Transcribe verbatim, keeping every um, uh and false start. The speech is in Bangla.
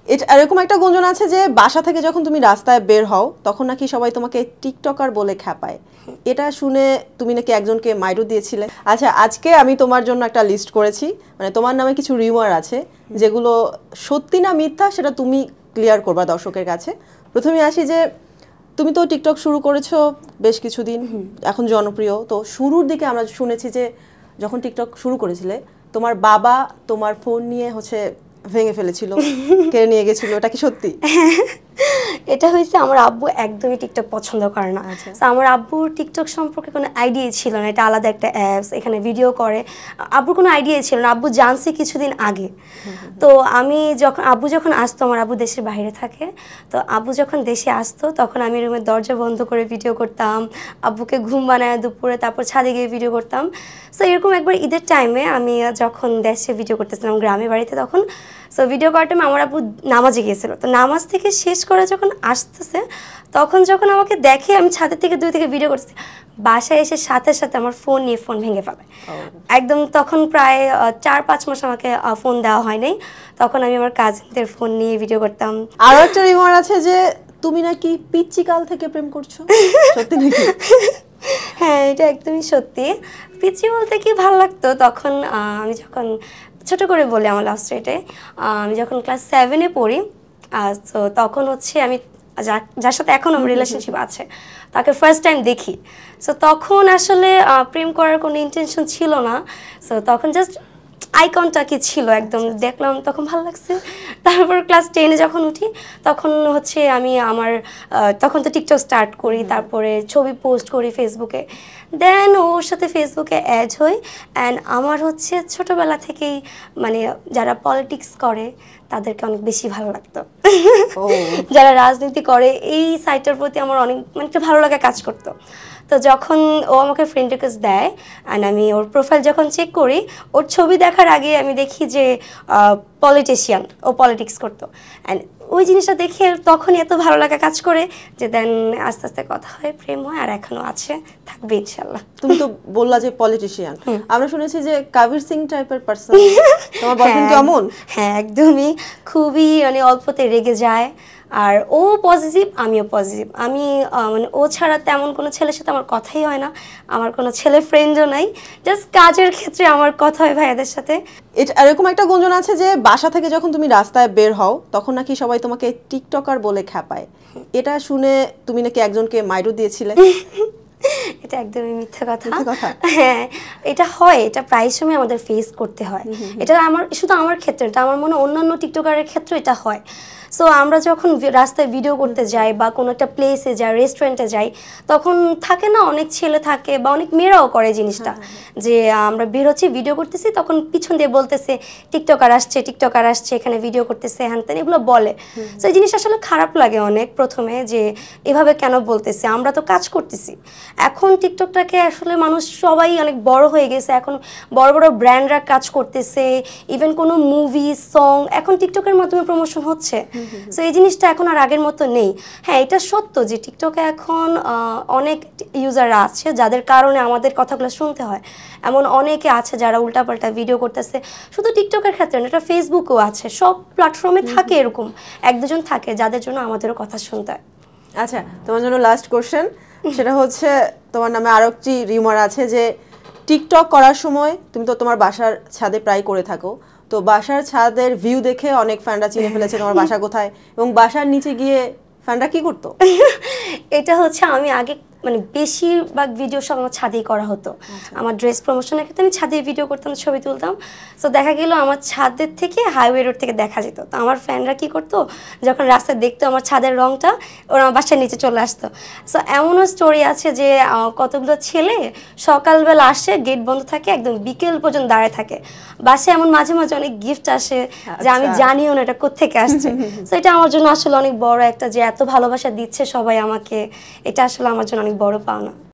এটা এরকম একটা গুঞ্জন আছে যে বাসা থেকে যখন তুমি রাস্তায় বের হও তখন নাকি সবাই তোমাকে টিকটকার বলে খ্যাপায়। এটা শুনে তুমি নাকি একজনকে মাইরও দিয়েছিলে। আচ্ছা, আজকে আমি তোমার জন্য একটা লিস্ট করেছি, মানে তোমার নামে কিছু রিউমার আছে যেগুলো সত্যি না মিথ্যা সেটা তুমি ক্লিয়ার করবা দর্শকের কাছে। প্রথমে আসি যে তুমি তো টিকটক শুরু করেছো বেশ কিছুদিন, এখন জনপ্রিয়। তো শুরুর দিকে আমরা শুনেছি যে যখন টিকটক শুরু করেছিলে তোমার বাবা তোমার ফোন নিয়ে হচ্ছে ভেঙে ফেলেছিল, কেড়ে নিয়ে গেছিল, এটা কি সত্যি? এটা হয়েছে আমার আব্বু একদমই টিকটক পছন্দ করে না। তো আমার আব্বুর টিকটক সম্পর্কে কোনো আইডিয়া ছিল না, এটা আলাদা একটা অ্যাপস, এখানে ভিডিও করে, আব্বুর কোনো আইডিয়া ছিল না। আব্বু জানছে কিছুদিন আগে। তো আমি যখন আব্বু যখন আসতো, আমার আব্বু দেশের বাইরে থাকে, তো আব্বু যখন দেশে আসতো তখন আমি রুমের দরজা বন্ধ করে ভিডিও করতাম, আব্বুকে ঘুম বানায় দুপুরে, তারপর ছাদে গিয়ে ভিডিও করতাম। সো এরকম একবার ঈদের টাইমে আমি যখন দেশে ভিডিও করতেছিলাম গ্রামের বাড়িতে, তখন সো ভিডিও করার টাইমে আমার আব্বু নামাজে গিয়েছিল। তো নামাজ থেকে শেষ করে যখন আসতেছে তখন যখন আমাকে দেখে আমি ছাদের থেকে দুই থেকে ভিডিও করছি, বাসায় এসে সাথে সাথে আমার ফোন নিয়ে ফোন ভেঙে ফেলে একদম। তখন প্রায় চার পাঁচ মাস আমাকে ফোন দেওয়া হয় নাই, তখন আমি আমার কাজিনদের ফোন নিয়ে ভিডিও করতাম। আরও একটা রিউমার আছে যে তুমি নাকি পিচ্চি কাল থেকে প্রেম করছো, সত্যি নাকি? হ্যাঁ, এটা একদমই সত্যি। পিচ্চি বলতে কি ভালো লাগতো তখন, আমি যখন ছোট করে বলি আমার লাস্ট রেটে, আমি যখন ক্লাস সেভেনে পড়ি, তো তখন হচ্ছে আমি যার সাথে এখন আমার রিলেশনশিপ আছে তাকে ফার্স্ট টাইম দেখি। সো তখন আসলে প্রেম করার কোনো ইন্টেনশন ছিল না। সো তখন জাস্ট আই কন্টাক্টই ছিল, একদম দেখলাম তখন ভালো লাগছে। তারপর ক্লাস টেনে যখন উঠি তখন হচ্ছে আমি আমার তখন তো টিকটক স্টার্ট করি, তারপরে ছবি পোস্ট করি ফেসবুকে, দেন ওর সাথে ফেসবুকে অ্যাড হই। অ্যান্ড আমার হচ্ছে ছোটোবেলা থেকেই মানে যারা পলিটিক্স করে তাদেরকে অনেক বেশি ভালো লাগতো, যারা রাজনীতি করে এই সাইটটার প্রতি আমার অনেক মানে একটা ভালো লাগা কাজ করতো। তো যখন ও আমাকে ফ্রেন্ড রিকোয়েস্ট দেয় অ্যান্ড আমি ওর প্রোফাইল যখন চেক করি, ওর ছবি দেখার আগে আমি দেখি যে পলিটিশিয়ান, ও পলিটিক্স করতো। অ্যান্ড ওই জিনিসটা দেখে তখনই এত ভালো লাগা কাজ করে যে দেন আস্তে আস্তে কথা হয়, প্রেম হয়, আর এখনো আছে, থাকবে ইনশাল্লাহ। তুমি তো বললা যে পলিটিশিয়ান, আমরা শুনেছি যে কবির সিং টাইপের পারসন, তোমার বয়ফ্রেন্ড কেমন? হ্যাঁ, একদমই, খুবই মানে অল্পতে রেগে যায়। আর ও পজিটিভ, আমিও পজিটিভ। আমি মানে ও ছাড়া তেমন কোনো ছেলের সাথে আমার কথাই হয় না, আমার কোনো ছেলে ফ্রেন্ডও নাই, জাস্ট কাজের ক্ষেত্রে আমার কথা হয় ভাইয়াদের সাথে। এটা এরকম একটা গুঞ্জন আছে যে বাসা থেকে যখন তুমি রাস্তায় বের হও তখন নাকি সবাই তোমাকে টিকটকার বলে খ্যাপায়। এটা শুনে তুমি নাকি একজনকে মাইরও দিয়েছিলে। এটা একদমই মিথ্যা কথা। হ্যাঁ, এটা হয়, এটা প্রায় সময় আমাদের ফেস করতে হয়। এটা আমার শুধু আমার ক্ষেত্রে, এটা আমার মনে হয় অন্যান্য টিকটকারের ক্ষেত্রে এটা হয়। সো আমরা যখন রাস্তায় ভিডিও করতে যাই বা কোনো একটা প্লেসে যাই, রেস্টুরেন্টে যাই, তখন থাকে না অনেক ছেলে থাকে বা অনেক মেয়েরাও করে জিনিসটা, যে আমরা বেরোচ্ছি ভিডিও করতেছি, তখন পিছন দিয়ে বলতেছে টিকটকার আসছে, টিকটকার আসছে, এখানে ভিডিও করতেছে, হ্যান তেন এগুলো বলে। সো এই জিনিসটা আসলে খারাপ লাগে অনেক প্রথমে, যে এভাবে কেন বলতেছে, আমরা তো কাজ করতেছি। এখন টিকটকটাকে আসলে মানুষ সবাই অনেক বড় হয়ে গেছে, এখন বড় বড় ব্র্যান্ডরা কাজ করতেছে, ইভেন কোনো মুভি সং এখন টিকটকের মাধ্যমে প্রমোশন হচ্ছে। সো এই জিনিসটা এখন আর আগের মতো নেই। হ্যাঁ, এটা সত্য যে টিকটকে এখন অনেক ইউজাররা আছে যাদের কারণে আমাদের কথাগুলো শুনতে হয়। এমন অনেকে আছে যারা উল্টাপাল্টা ভিডিও করতেছে, শুধু টিকটকের ক্ষেত্রে না, এটা ফেসবুকেও আছে, সব প্ল্যাটফর্মে থাকে এরকম এক দুজন থাকে যাদের জন্য আমাদেরও কথা শুনতে হয়। আচ্ছা, তোমার জন্য লাস্ট কোশ্চেন, সেটা হচ্ছে তোমার নামে আরো একটি রিউমার আছে যে টিকটক করার সময় তুমি তো তোমার বাসার ছাদে প্রায় করে থাকো, তো বাসার ছাদের ভিউ দেখে অনেক ফ্যানরা চিনে ফেলেছে তোমার বাসা কোথায়, এবং বাসার নিচে গিয়ে ফ্যানরা কি করতো? এটা হচ্ছে আমি আগে মানে বেশিরভাগ ভিডিও সব আমার ছাদেই করা হতো। আমার ড্রেস প্রমোশনের ক্ষেত্রে আমি ছাদে ভিডিও করতাম, ছবি তুলতাম। সো দেখা গেল আমার ছাদের থেকে হাইওয়ে রোড থেকে দেখা যেত। তো আমার ফ্যানরা কী করতো, যখন রাস্তায় দেখতো আমার ছাদের রংটা, ওরা আমার বাসার নিচে চলে আসতো। সো এমনও স্টোরি আছে যে কতগুলো ছেলে সকালবেলা আসে, গেট বন্ধ থাকে, একদম বিকেল পর্যন্ত দাঁড়ায় থাকে বাসায়। এমন মাঝে মাঝে অনেক গিফট আসে যে আমি জানিও না এটা কোত্থেকে আসছে। সো এটা আমার জন্য আসলে অনেক বড় একটা, যে এত ভালোবাসা দিচ্ছে সবাই আমাকে, এটা আসলে আমার জন্য অনেক বড় পাওনা।